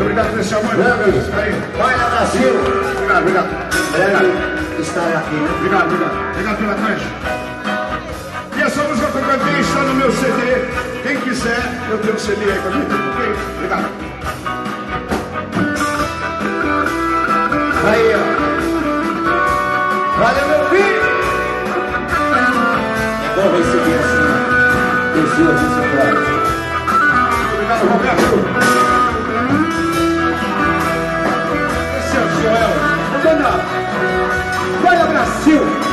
obrigado por esse amor. Vai lá, Brasil. Obrigado. Estar aqui, né? Obrigado pela cancha. E essa música que eu cantei está no meu CD. Quem quiser, eu tenho um CD aí pra mim. Ok? Obrigado. Aí, ó. Valeu, meu filho. Bom receber assim, pessoas desse prato. Obrigado, Roberto. Esse é o Joel. Vai, Brasil.